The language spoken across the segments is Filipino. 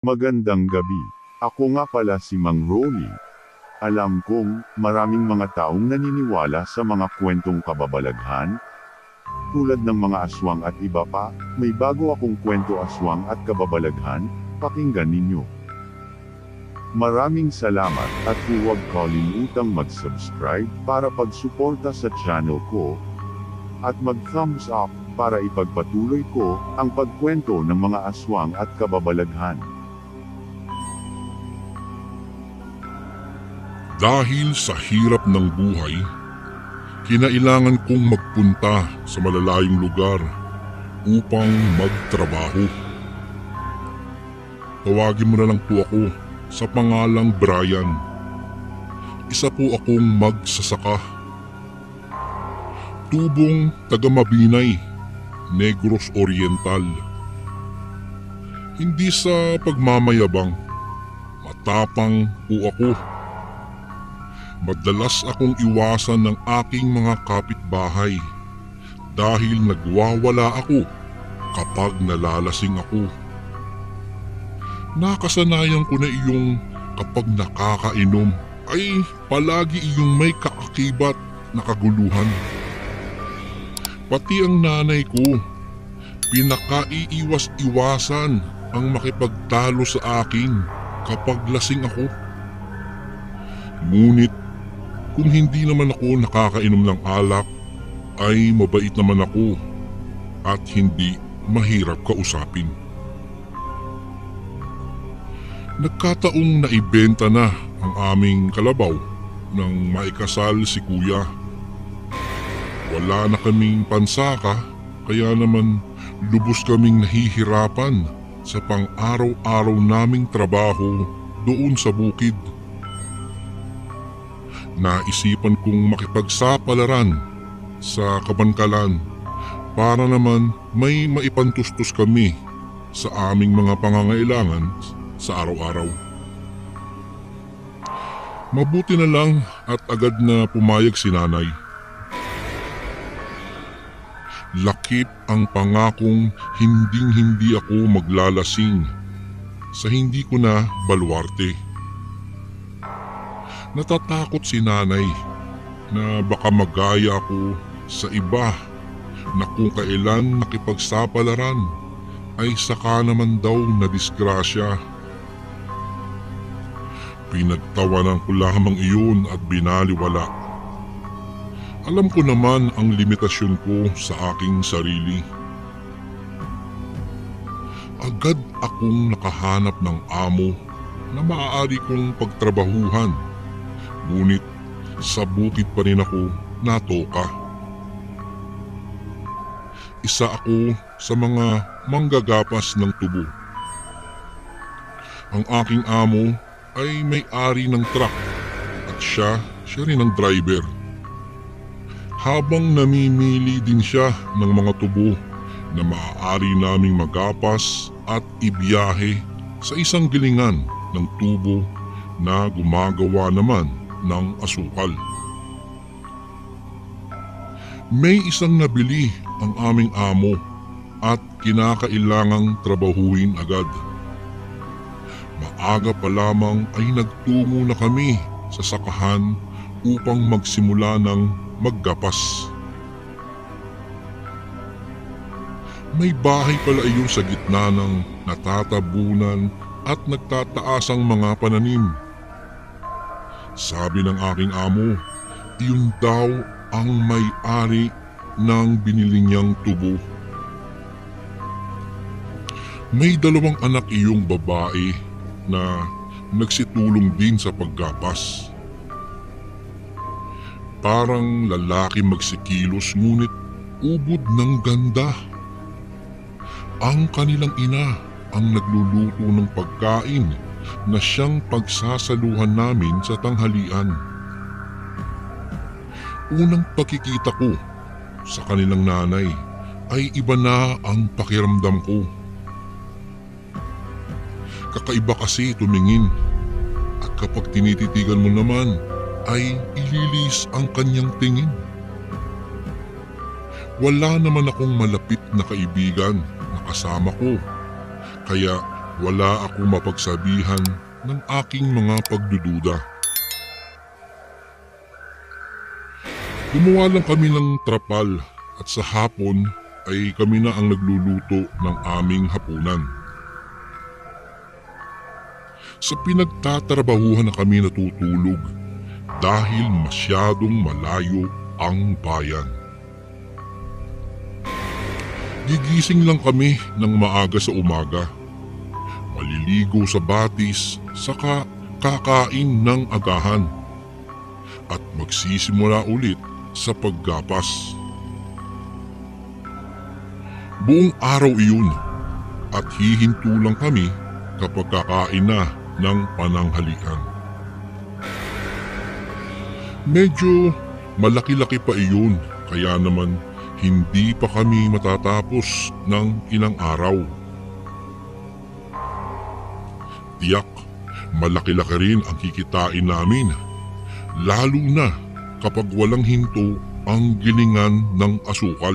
Magandang gabi. Ako nga pala si Mang Rolly. Alam kong maraming mga taong naniniwala sa mga kwentong kababalaghan, tulad ng mga aswang at iba pa. May bago akong kwento aswang at kababalaghan, pakinggan ninyo. Maraming salamat at huwag kalimutang mag-subscribe para pagsuporta sa channel ko, at mag-thumbs up para ipagpatuloy ko ang pagkwento ng mga aswang at kababalaghan. Dahil sa hirap ng buhay, kinailangan kong magpunta sa malalayong lugar upang magtrabaho. Tawagin mo na lang po ako sa pangalang Brian. Isa po akong magsasaka. Tubong taga Mabinay, Negros Oriental. Hindi sa pagmamayabang, matapang po ako. Madalas akong iwasan ng aking mga kapitbahay dahil nagwawala ako kapag nalalasing ako. Nakasanayan ko na iyong kapag nakakainom ay palagi iyong may kaakibat na kaguluhan. Pati ang nanay ko, pinakaiiwas-iwasan ang makipagtalo sa akin kapag lasing ako. Ngunit kung hindi naman ako nakakainom ng alak, ay mabait naman ako at hindi mahirap kausapin. Nagkataong naibenta na ang aming kalabaw nang maikasal si kuya. Wala na kaming pansaka, kaya naman lubos kaming nahihirapan sa pang-araw-araw naming trabaho doon sa bukid. Naisipan kong makipagsapalaran sa kabankalan para naman may maipantustos kami sa aming mga pangangailangan sa araw-araw. Mabuti na lang at agad na pumayag si nanay. Lakip ang pangakong hinding-hindi ako maglalasing sa hindi ko na baluarte. Natatakot si nanay na baka magaya ako sa iba na kung kailan nakipagsapalaran ay saka naman daw na disgrasya. Pinagtawanan ko lamang iyon at binaliwala. Alam ko naman ang limitasyon ko sa aking sarili. Agad akong nakahanap ng amo na maaari kong pagtrabahuhan. Ngunit sa bukid pa rin ako natoka. Isa ako sa mga manggagapas ng tubo. Ang aking amo ay may-ari ng truck at siya rin ang driver. Habang namimili din siya ng mga tubo na maaari naming magapas at ibiyahe sa isang gilingan ng tubo na gumagawa naman ng asukal. May isang nabili ang aming amo at kinakailangang trabahuin agad. Maaga pa lamang ay nagtungo na kami sa sakahan upang magsimula ng maggapas. May bahay pala iyon sa gitna ng natatabunan at nagtataasang mga pananim. Sabi ng aking amo, iyon daw ang may-ari ng binili niyang tubo. May dalawang anak iyong babae na nagsitulong din sa paggapas. Parang lalaki magsikilos ngunit ubod ng ganda. Ang kanilang ina ang nagluluto ng pagkain na siyang pagsasaluhan namin sa tanghalian. Unang pagkikita ko sa kanilang nanay ay iba na ang pakiramdam ko. Kakaiba kasi tumingin at kapag tinititigan mo naman ay ililis ang kanyang tingin. Wala naman akong malapit na kaibigan na kasama ko, kaya wala akong mapagsabihan ng aking mga pagdududa. Gumawa lang kami ng trapal at sa hapon ay kami na ang nagluluto ng aming hapunan. Sa pinagtatrabahuhan na kami natutulog dahil masyadong malayo ang bayan. Gigising lang kami ng maaga sa umaga. Maliligo sa batis, saka kakain ng agahan. At magsisimula ulit sa paggapas. Buong araw iyon at hihinto lang kami kapag kakain na ng pananghalian. Medyo malaki-laki pa iyon kaya naman hindi pa kami matatapos ng ilang araw. Tiyak, malaki-laki rin ang kikitain namin, lalo na kapag walang hinto ang gilingan ng asukal.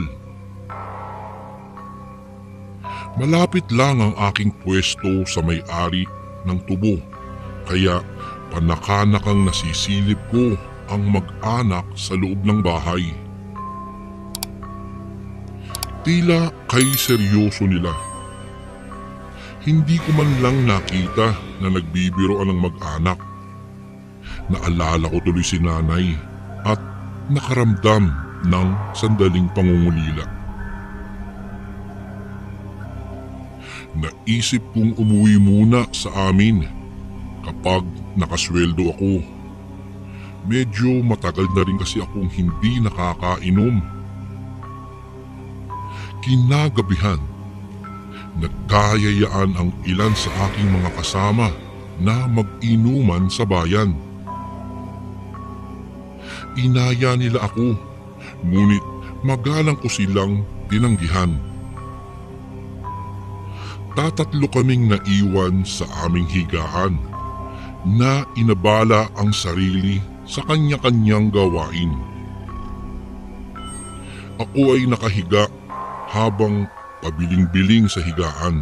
Malapit lang ang aking pwesto sa may-ari ng tubo, kaya panakanakang nasisilip ko ang mag-anak sa loob ng bahay. Tila kay seryoso nila. Hindi ko man lang nakita na nagbibiroan ng mag-anak. Naalala ko tuloy si nanay at nakaramdam ng sandaling pangungulila. Naisip kong umuwi muna sa amin kapag nakasweldo ako. Medyo matagal na rin kasi akong hindi nakakainom. Kinagabihan, nagkayayaan ang ilan sa aking mga kasama na mag-inuman sa bayan. Inaya nila ako, ngunit magalang ko silang tinanggihan. Tatatlo kaming naiwan sa aming higaan na inabala ang sarili sa kanya-kanyang gawain. Ako ay nakahiga habang pabiling-biling sa higaan.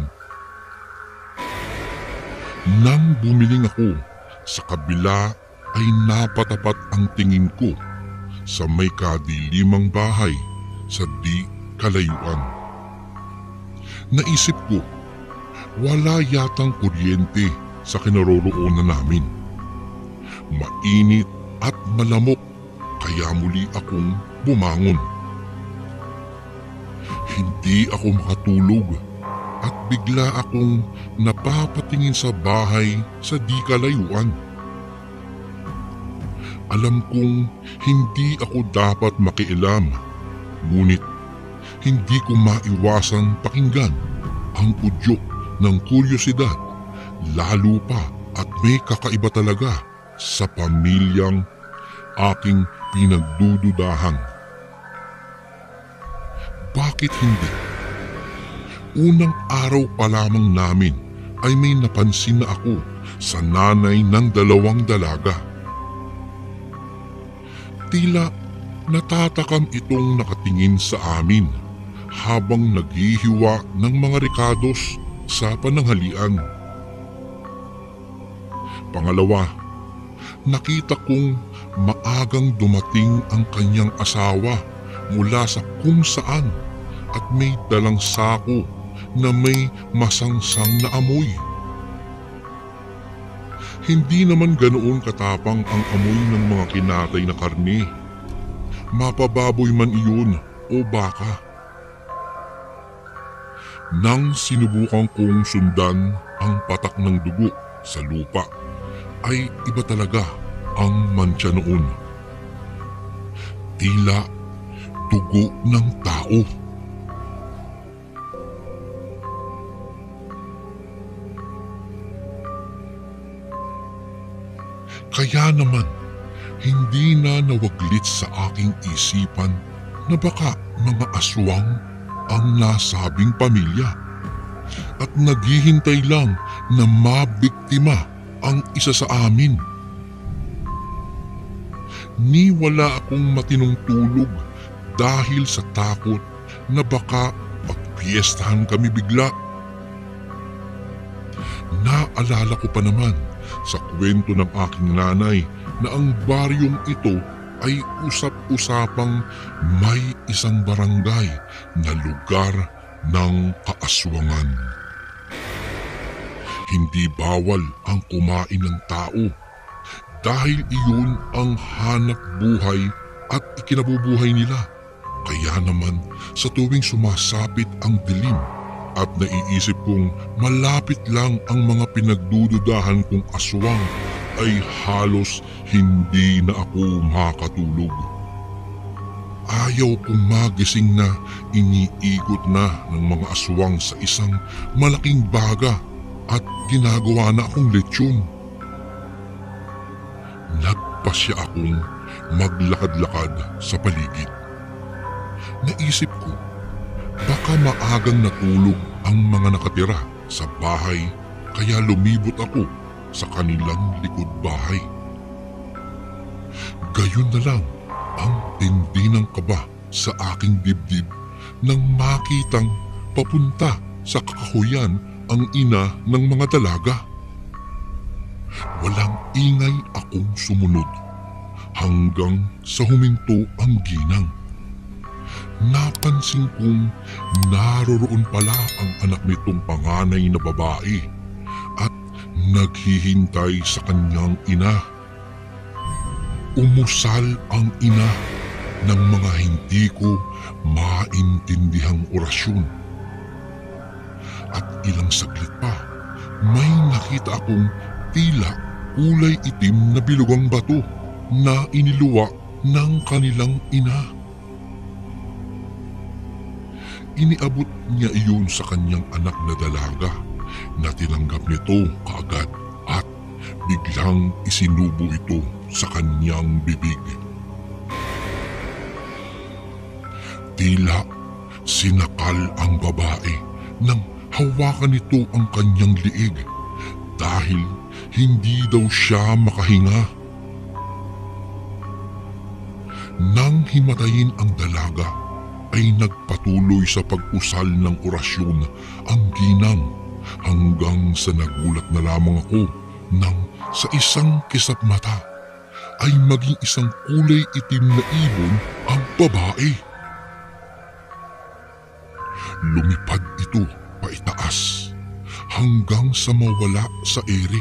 Nang bumiling ako, sa kabila ay napatapat ang tingin ko sa may kadilimang bahay sa di kalayuan. Naisip ko, wala yatang kuryente sa kinaroroonan namin. Mainit at malamok kaya muli akong bumangon. Hindi ako makatulog at bigla akong napapatingin sa bahay sa di kalayuan. Alam kong hindi ako dapat makialam, ngunit hindi ko maiwasang pakinggan ang udyok ng kuryosidad, lalo pa at may kakaiba talaga sa pamilyang aking pinagdududahan. Bakit hindi? Unang araw pa lamang namin ay may napansin na ako sa nanay ng 2 dalaga. Tila natatakam itong nakatingin sa amin habang naghihiwa ng mga rekados sa pananghalian. Pangalawa, nakita kong maagang dumating ang kanyang asawa mula sa kung saan at may dalang sako na may masangsang na amoy. Hindi naman ganoon katapang ang amoy ng mga kinatay na karne. Mapababoy man iyon o baka. Nang sinubukan kong sundan ang patak ng dugo sa lupa, ay iba talaga ang mantsa noon. Tila dugo ng tao. Kaya naman, hindi na nawaglit sa aking isipan na baka mga aswang ang nasabing pamilya at naghihintay lang na mabiktima ang isa sa amin. Ni wala akong matinong tulog dahil sa takot na baka pagpiestahan kami bigla. Naalala ko pa naman sa kwento ng aking nanay na ang baryong ito ay usap-usapang may isang barangay na lugar ng kaaswangan. Hindi bawal ang kumain ng tao dahil iyon ang hanap buhay at ikinabubuhay nila. Kaya naman sa tuwing sumasapit ang dilim at naiisip kong malapit lang ang mga pinagdududahan kong aswang ay halos hindi na ako makatulog. Ayaw kong magising na iniikot na ng mga aswang sa isang malaking baga at ginagawa na akong lechon. Nagpasya akong maglakad-lakad sa paligid. Naisip ko, baka maagang natulog ang mga nakatira sa bahay kaya lumibot ako sa kanilang likod bahay. Gayon na lang ang tindi ng kaba sa aking dibdib nang makitang papunta sa kakahuyan ang ina ng mga dalaga. Walang ingay akong sumunod hanggang sa huminto ang ginang. Napansin kong naroroon pala ang anak nitong panganay na babae at naghihintay sa kanyang ina. Umusal ang ina ng mga hindi ko maintindihang orasyon. At ilang saglit pa, may nakita akong tila kulay itim na bilugang bato na iniluwa ng kanilang ina. Iniabot niya iyon sa kanyang anak na dalaga na tinanggap nito kaagad at biglang isinubo ito sa kanyang bibig. Tila sinakal ang babae nang hawakan nito ang kanyang liig dahil hindi daw siya makahinga. Nang himatayin ang dalaga, ay nagpatuloy sa pag-usal ng orasyon ang ginang hanggang sa nagulat na lamang ako nang sa isang kisap mata ay maging isang kulay itim na ibon ang babae. Lumipad ito paitaas hanggang sa mawala sa ere.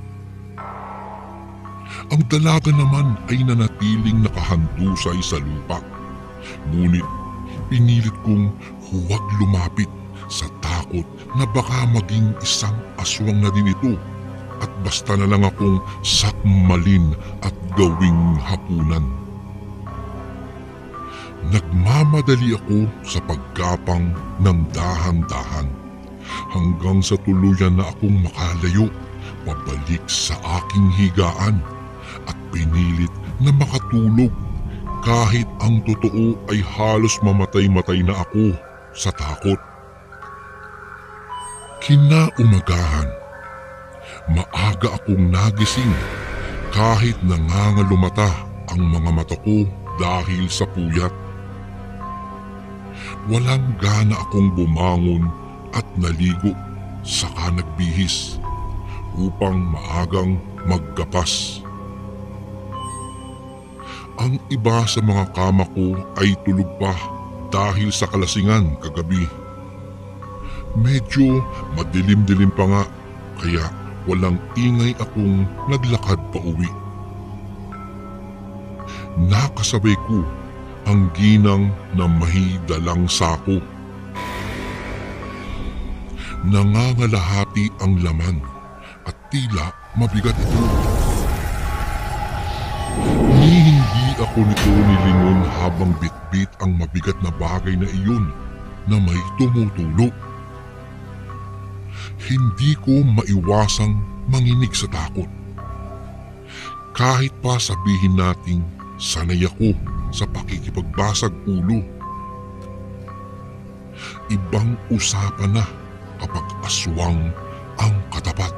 Ang dalaga naman ay nanatiling nakahandusay sa lupa. Ngunit pinilit kong huwag lumapit sa takot na baka maging isang aswang na din ito at basta na lang akong sakmalin at gawing hapunan. Nagmamadali ako sa pagkapang ng dahan-dahan hanggang sa tuluyan na akong makalayo pabalik sa aking higaan at pinilit na makatulog kahit ang totoo ay halos mamatay-matay na ako sa takot. Kinaumagahan, maaga akong nagising kahit nangangalumata ang mga mata ko dahil sa puyat. Walang gana akong bumangon at naligo saka nagbihis upang maagang maggapas. Ang iba sa mga kama ko ay tulog pa dahil sa kalasingan kagabi. Medyo madilim-dilim pa nga kaya walang ingay akong naglakad pa uwi. Nakasabay ko ang ginang na may dalang sako. Nangangalahati ang laman at tila mabigat ito. Hindi ako nito nilingon habang bitbit ang mabigat na bagay na iyon na may tumutulo. Hindi ko maiwasang manginig sa takot. Kahit pa sabihin nating sanay ako sa pakikipagbasag ulo. Ibang usapan na kapag aswang ang katapat.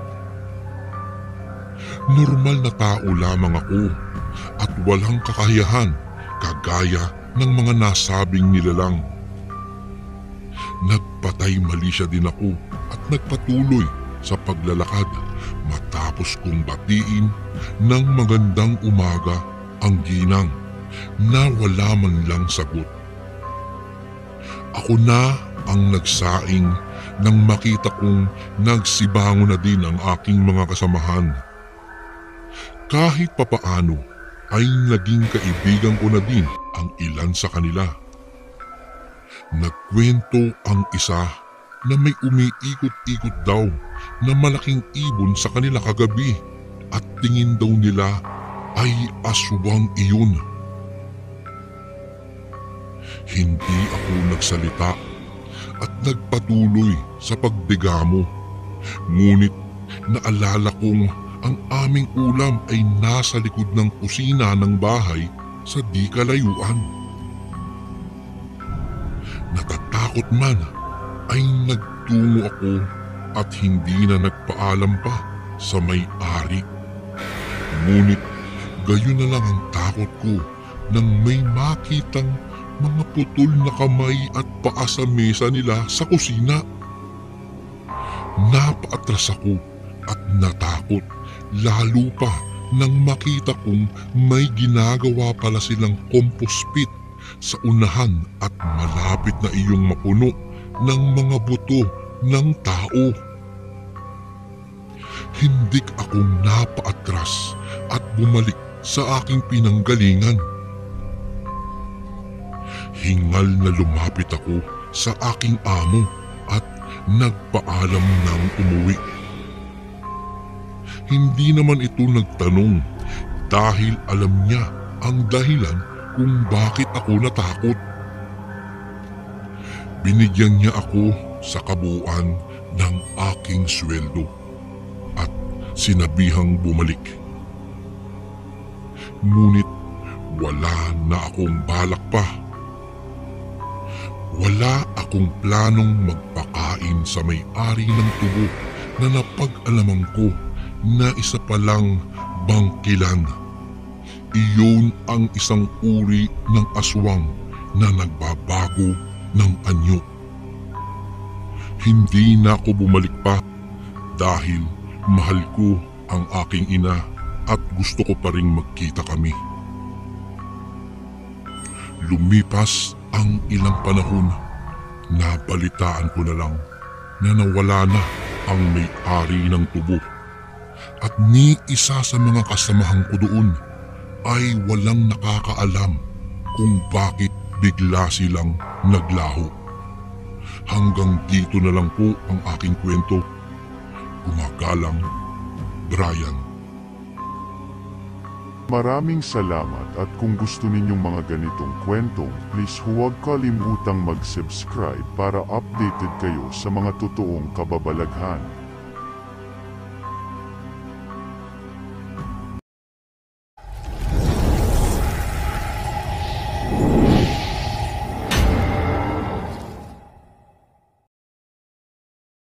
Normal na tao lamang ako at walang kakayahan kagaya ng mga nasabing nilalang. Nagpatay mali siya din ako at nagpatuloy sa paglalakad matapos kong batiin ng magandang umaga ang ginang na wala man lang sagot. Ako na ang nagsaing nang makita kong nagsibango na din ang aking mga kasamahan. Kahit papaano ay naging kaibigan ko na din ang ilan sa kanila. Nagkwento ang isa na may umiikot-ikot daw na malaking ibon sa kanila kagabi at tingin daw nila ay aswang iyon. Hindi ako nagsalita at nagpatuloy sa pagdegamo. Ngunit naalala kong ang aming ulam ay nasa likod ng kusina ng bahay sa di kalayuan. Natatakot man ay nagtungo ako at hindi na nagpaalam pa sa may-ari. Ngunit gayon na lang ang takot ko nang may makitang mga putol na kamay at paa sa mesa nila sa kusina. Napaatras ako at natakot lalo pa nang makita kong may ginagawa pala silang compost pit sa unahan at malapit na iyong mapuno ng mga buto ng tao. Hindik akong napaatras at bumalik sa aking pinanggalingan. Hingal na lumapit ako sa aking amo at nagpaalam ng umuwi. Hindi naman ito nagtanong dahil alam niya ang dahilan kung bakit ako natakot. Binigyan niya ako sa kabuuan ng aking sweldo at sinabihang bumalik. Ngunit wala na akong balak pa. Wala akong planong magpakain sa may-ari ng tubo na napag-alaman ko na isa palang bangkilan. Iyon ang isang uri ng aswang na nagbabago ng anyo. Hindi na ako bumalik pa dahil mahal ko ang aking ina at gusto ko pa ring magkita kami. Lumipas ang ilang panahon, nabalitaan ko na lang na nawala na ang may-ari ng tubo at ni isa sa mga kasamahan ko doon ay walang nakakaalam kung bakit bigla silang naglaho. Hanggang dito na lang po ang aking kwento. Gumagalang, Brian. Maraming salamat at kung gusto ninyong mga ganitong kwentong, please huwag kalimutang mag-subscribe para updated kayo sa mga totoong kababalaghan.